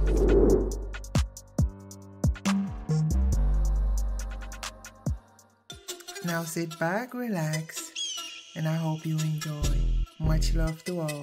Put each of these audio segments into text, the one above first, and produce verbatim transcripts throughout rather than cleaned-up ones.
Now sit back, relax, and I hope you enjoy. Much love to all.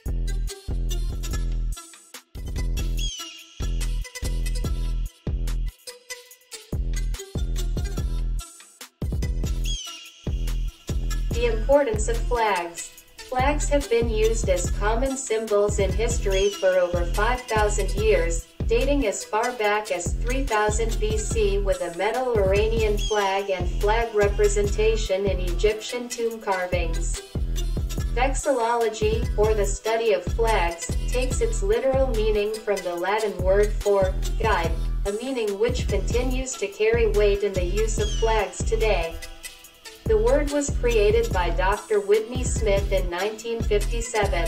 The importance of flags. Flags have been used as common symbols in history for over five thousand years, dating as far back as three thousand B C with a metal Iranian flag and flag representation in Egyptian tomb carvings. Vexillology, or the study of flags, takes its literal meaning from the Latin word for guide, a meaning which continues to carry weight in the use of flags today. The word was created by Doctor Whitney Smith in nineteen fifty-seven.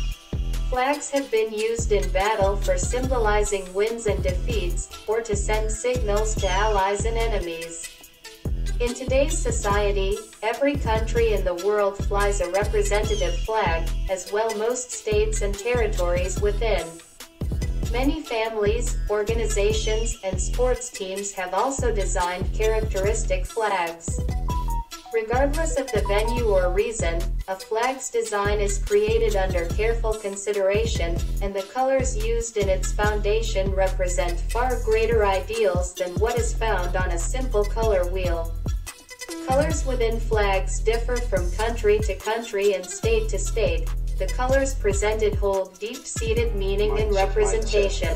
Flags have been used in battle for symbolizing wins and defeats, or to send signals to allies and enemies. In today's society, every country in the world flies a representative flag, as well most states and territories within. Many families, organizations, and sports teams have also designed characteristic flags. Regardless of the venue or reason, a flag's design is created under careful consideration, and the colors used in its foundation represent far greater ideals than what is found on a simple color wheel. Colors within flags differ from country to country and state to state. The colors presented hold deep-seated meaning and representation.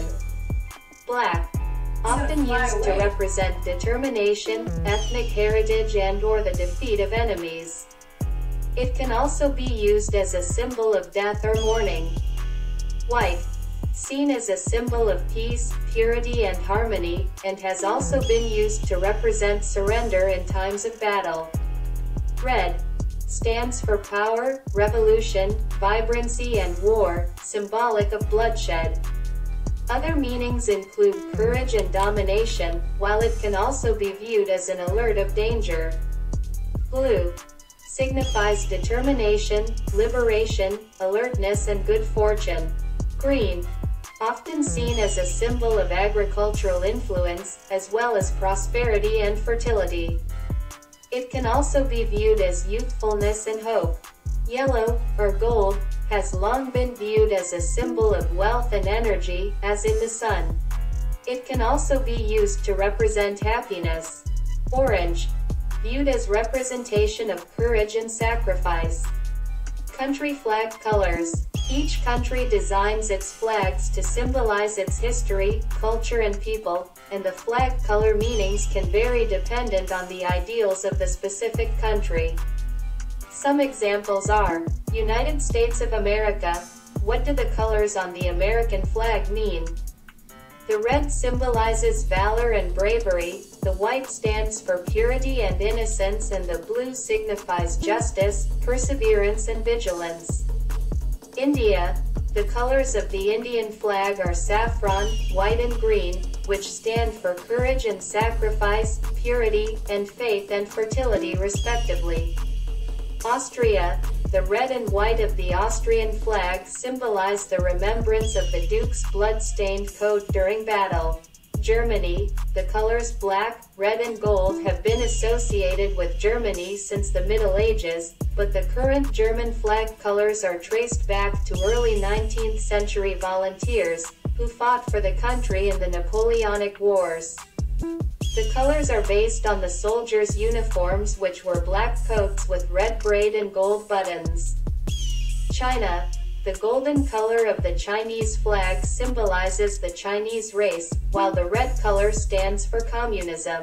Black, often used to represent determination, ethnic heritage and/or the defeat of enemies. It can also be used as a symbol of death or mourning. White, seen as a symbol of peace, purity and harmony, and has also been used to represent surrender in times of battle. Red, stands for power, revolution, vibrancy and war, symbolic of bloodshed. Other meanings include courage and domination, while it can also be viewed as an alert of danger. Blue signifies determination, liberation, alertness and good fortune. Green, often seen as a symbol of agricultural influence, as well as prosperity and fertility. It can also be viewed as youthfulness and hope. Yellow, or gold, has long been viewed as a symbol of wealth and energy, as in the sun. It can also be used to represent happiness. Orange, viewed as representation of courage and sacrifice. Country flag colors. Each country designs its flags to symbolize its history, culture and people, and the flag color meanings can vary dependent on the ideals of the specific country. Some examples are: United States of America. What do the colors on the American flag mean? The red symbolizes valor and bravery, the white stands for purity and innocence, and the blue signifies justice, perseverance and vigilance. India. The colors of the Indian flag are saffron, white and green, which stand for courage and sacrifice, purity, and faith and fertility respectively. Austria. The red and white of the Austrian flag symbolize the remembrance of the Duke's blood-stained coat during battle. Germany. The colors black, red and gold have been associated with Germany since the Middle Ages, but the current German flag colors are traced back to early nineteenth century volunteers, who fought for the country in the Napoleonic Wars. The colors are based on the soldiers' uniforms, which were black coats with red braid and gold buttons. China. The golden color of the Chinese flag symbolizes the Chinese race, while the red color stands for communism.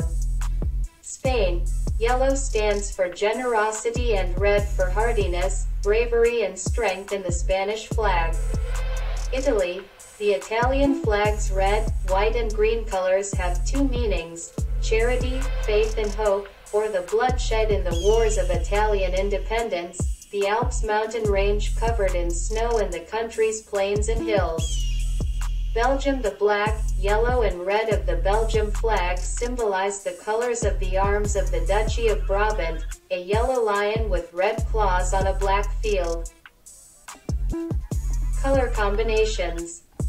Spain. Yellow stands for generosity and red for hardiness, bravery and strength in the Spanish flag. Italy. The Italian flag's red, white and green colors have two meanings: charity, faith and hope, or the bloodshed in the wars of Italian independence, the Alps mountain range covered in snow and the country's plains and hills. Belgium. The black, yellow and red of the Belgium flag symbolize the colors of the arms of the Duchy of Brabant, a yellow lion with red claws on a black field. Color combinations.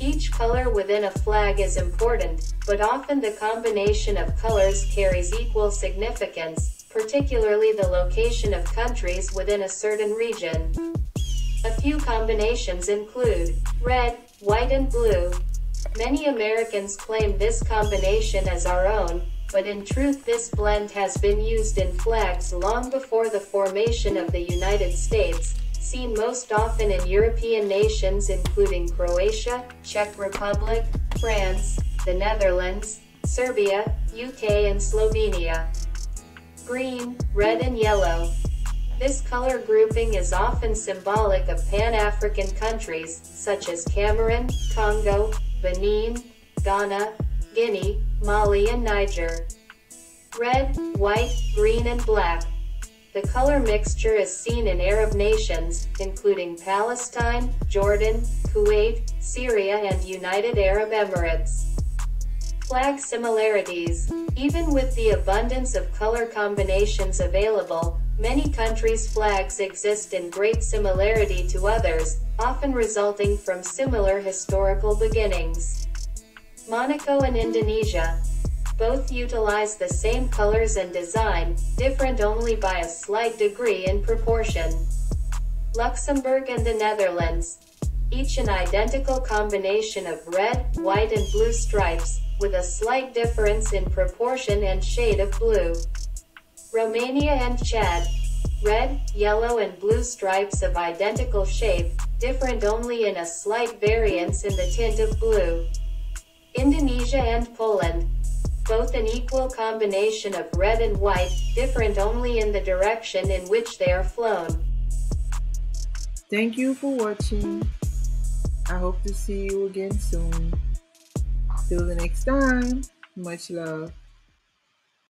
Each color within a flag is important, but often the combination of colors carries equal significance, particularly the location of countries within a certain region. A few combinations include red, white and blue. Many Americans claim this combination as our own, but in truth this blend has been used in flags long before the formation of the United States, seen most often in European nations including Croatia, Czech Republic, France, the Netherlands, Serbia, U K and Slovenia. Green, red and yellow. This color grouping is often symbolic of Pan-African countries, such as Cameroon, Congo, Benin, Ghana, Guinea, Mali and Niger. Red, white, green and black. The color mixture is seen in Arab nations, including Palestine, Jordan, Kuwait, Syria and United Arab Emirates. Flag similarities. Even with the abundance of color combinations available, many countries' flags exist in great similarity to others, often resulting from similar historical beginnings. Monaco and Indonesia. Both utilize the same colors and design, different only by a slight degree in proportion. Luxembourg and the Netherlands. Each an identical combination of red, white and blue stripes, with a slight difference in proportion and shade of blue. Romania and Chad. Red, yellow and blue stripes of identical shape, different only in a slight variance in the tint of blue. Indonesia and Poland. Both an equal combination of red and white, different only in the direction in which they are flown. Thank you for watching. I hope to see you again soon. Till the next time, much love.